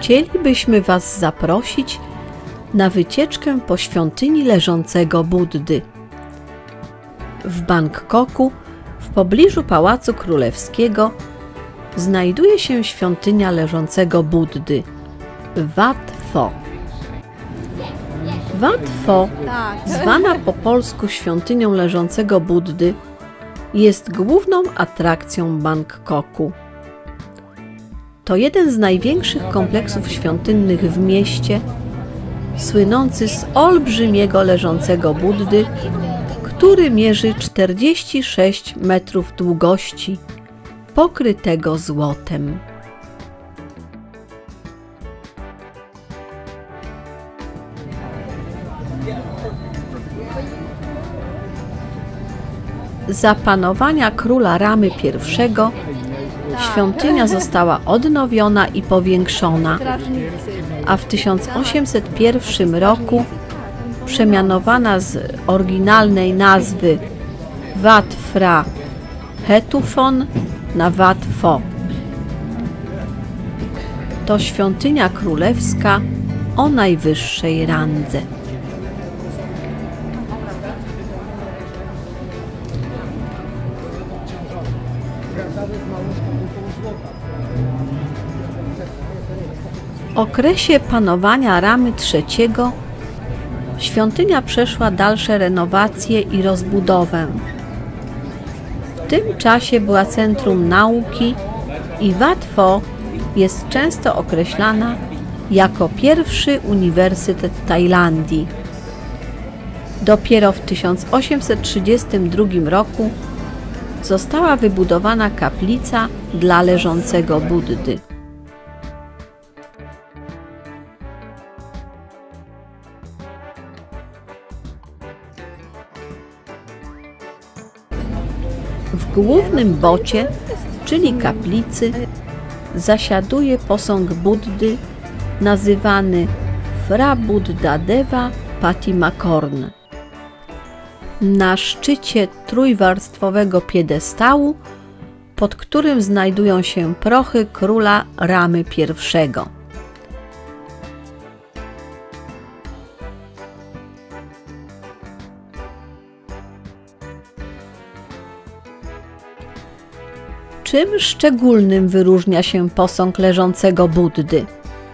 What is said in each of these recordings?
chcielibyśmy Was zaprosić na wycieczkę po świątyni leżącego Buddy. W Bangkoku, w pobliżu Pałacu Królewskiego, znajduje się świątynia leżącego Buddy, Wat Pho. Wat Pho, zwana po polsku świątynią leżącego Buddy, jest główną atrakcją Bangkoku. To jeden z największych kompleksów świątynnych w mieście, słynący z olbrzymiego leżącego Buddy, który mierzy 46 metrów długości, pokrytego złotem. Za panowania króla Ramy I świątynia została odnowiona i powiększona, a w 1801 roku przemianowana z oryginalnej nazwy Wat Phra Phetuphan na Wat Pho. To świątynia królewska o najwyższej randze. W okresie panowania Ramy III świątynia przeszła dalsze renowacje i rozbudowę. W tym czasie była centrum nauki i Wat Pho jest często określana jako pierwszy uniwersytet Tajlandii. Dopiero w 1832 roku została wybudowana kaplica dla leżącego Buddy. W głównym bocie, czyli kaplicy, zasiaduje posąg Buddy nazywany Phra Buddha Deva Patimakorn. Na szczycie trójwarstwowego piedestału, pod którym znajdują się prochy króla Ramy I. Czym szczególnym wyróżnia się posąg leżącego Buddy?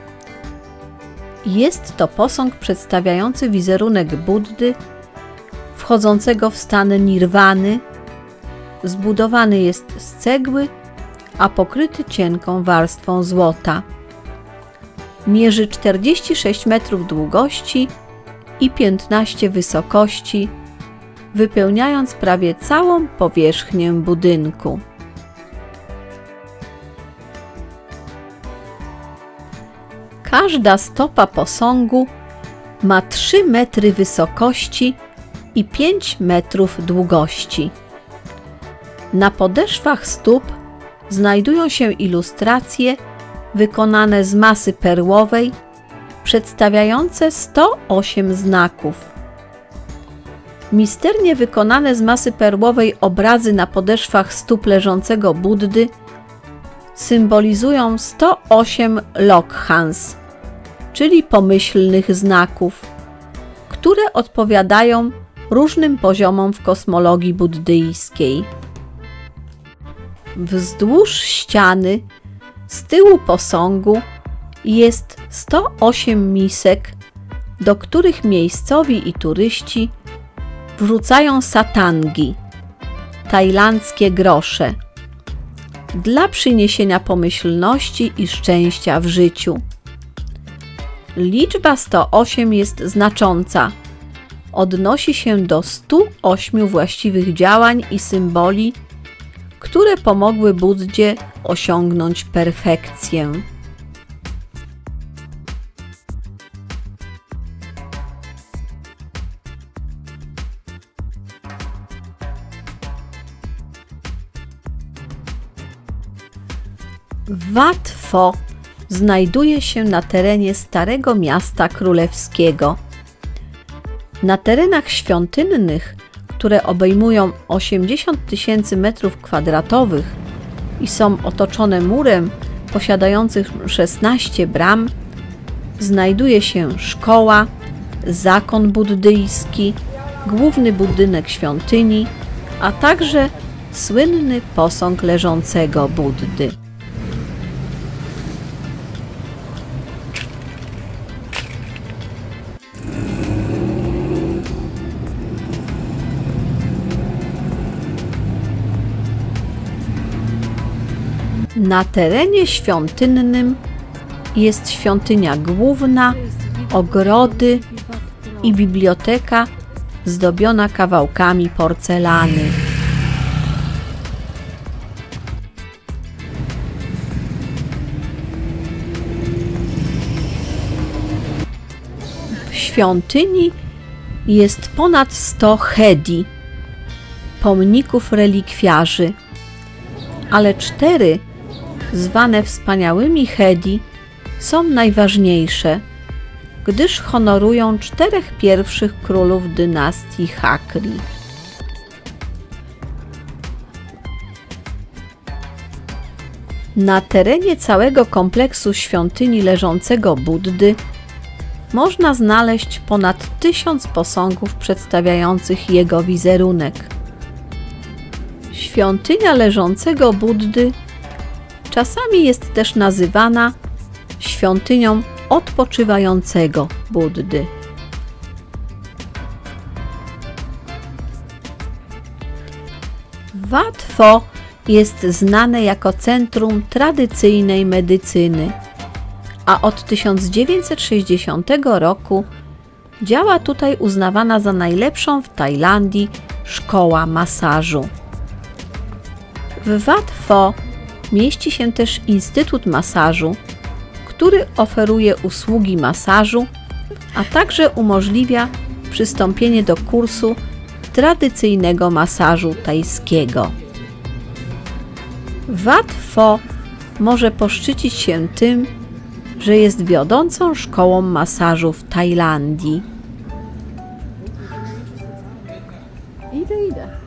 Jest to posąg przedstawiający wizerunek Buddy wchodzącego w stan nirwany. Zbudowany jest z cegły, a pokryty cienką warstwą złota. Mierzy 46 metrów długości i 15 wysokości, wypełniając prawie całą powierzchnię budynku. Każda stopa posągu ma 3 metry wysokości i 5 metrów długości. Na podeszwach stóp znajdują się ilustracje wykonane z masy perłowej, przedstawiające 108 znaków. Misternie wykonane z masy perłowej obrazy na podeszwach stóp leżącego Buddy symbolizują 108 lokhans, czyli pomyślnych znaków, które odpowiadają różnym poziomom w kosmologii buddyjskiej. Wzdłuż ściany, z tyłu posągu, jest 108 misek, do których miejscowi i turyści wrzucają satangi, tajlandzkie grosze, dla przyniesienia pomyślności i szczęścia w życiu. Liczba 108 jest znacząca. Odnosi się do 108 właściwych działań i symboli, które pomogły Buddzie osiągnąć perfekcję. Wat Pho znajduje się na terenie Starego Miasta Królewskiego. Na terenach świątynnych, które obejmują 80 000 metrów kwadratowych i są otoczone murem posiadających 16 bram, znajduje się szkoła, zakon buddyjski, główny budynek świątyni, a także słynny posąg leżącego Buddy. Na terenie świątynnym jest świątynia główna, ogrody i biblioteka zdobiona kawałkami porcelany. W świątyni jest ponad 100 hedi, pomników relikwiarzy, ale 4 zwane wspaniałymi hedi są najważniejsze, gdyż honorują 4 pierwszych królów dynastii Hakri. Na terenie całego kompleksu świątyni leżącego Buddy można znaleźć ponad 1000 posągów przedstawiających jego wizerunek. Świątynia leżącego Buddy czasami jest też nazywana świątynią odpoczywającego Buddy. Wat Pho jest znane jako centrum tradycyjnej medycyny, a od 1960 roku działa tutaj uznawana za najlepszą w Tajlandii szkoła masażu. W Wat Pho mieści się też Instytut Masażu, który oferuje usługi masażu, a także umożliwia przystąpienie do kursu tradycyjnego masażu tajskiego. Wat Pho może poszczycić się tym, że jest wiodącą szkołą masażu w Tajlandii. Idę.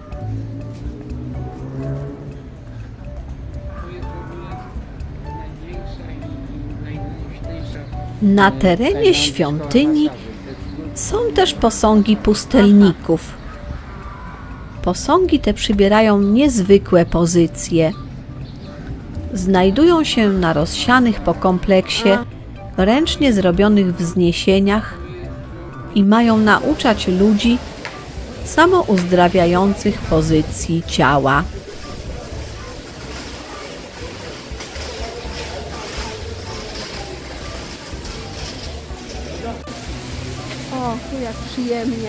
Na terenie świątyni są też posągi pustelników. Posągi te przybierają niezwykłe pozycje. Znajdują się na rozsianych po kompleksie, ręcznie zrobionych wzniesieniach i mają nauczać ludzi samouzdrawiających pozycji ciała. O, tu jak przyjemnie.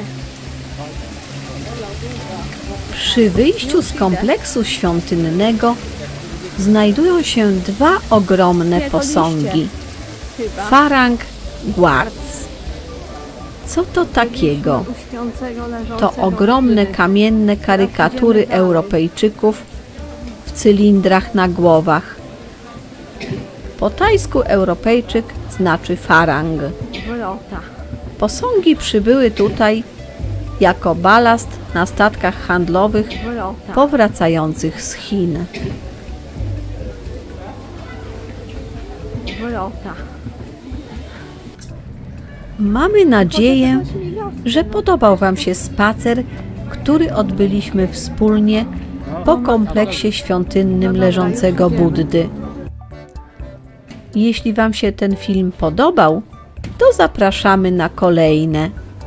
Przy wyjściu z kompleksu świątynnego znajdują się 2 ogromne posągi. Pharang Guards. Co to takiego? To ogromne kamienne karykatury Europejczyków w cylindrach na głowach. Po tajsku Europejczyk znaczy Pharang. Posągi przybyły tutaj jako balast na statkach handlowych powracających z Chin. Mamy nadzieję, że podobał Wam się spacer, który odbyliśmy wspólnie po kompleksie świątynnym leżącego Buddy. Jeśli Wam się ten film podobał, to zapraszamy na kolejne.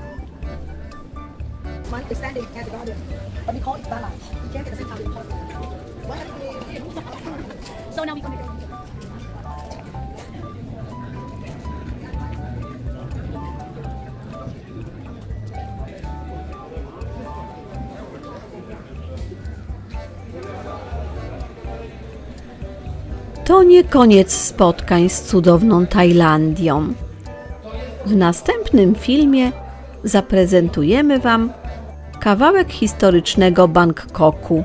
To nie koniec spotkań z cudowną Tajlandią. W następnym filmie zaprezentujemy Wam kawałek historycznego Bangkoku.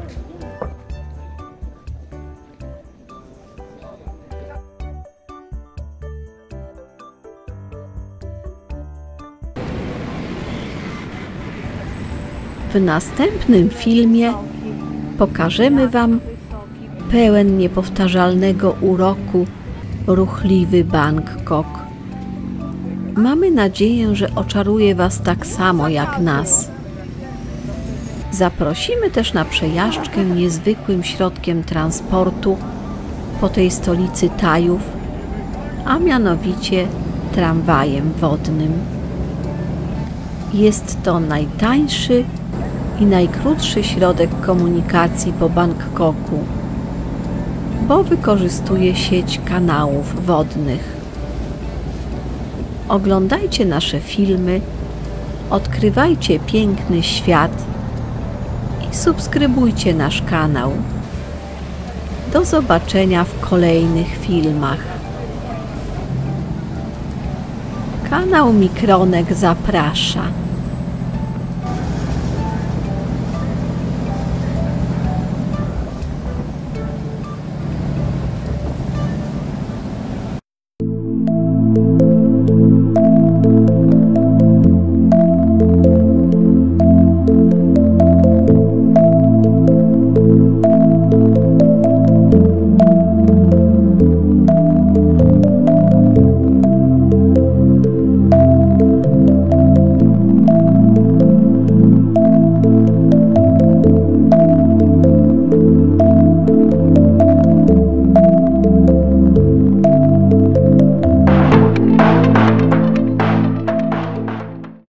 W następnym filmie pokażemy Wam pełen niepowtarzalnego uroku ruchliwy Bangkok. Mamy nadzieję, że oczaruje Was tak samo jak nas. Zaprosimy też na przejażdżkę niezwykłym środkiem transportu po tej stolicy Tajów, a mianowicie tramwajem wodnym. Jest to najtańszy i najkrótszy środek komunikacji po Bangkoku, bo wykorzystuje sieć kanałów wodnych. Oglądajcie nasze filmy, odkrywajcie piękny świat i subskrybujcie nasz kanał. Do zobaczenia w kolejnych filmach. Kanał Mikronek zaprasza.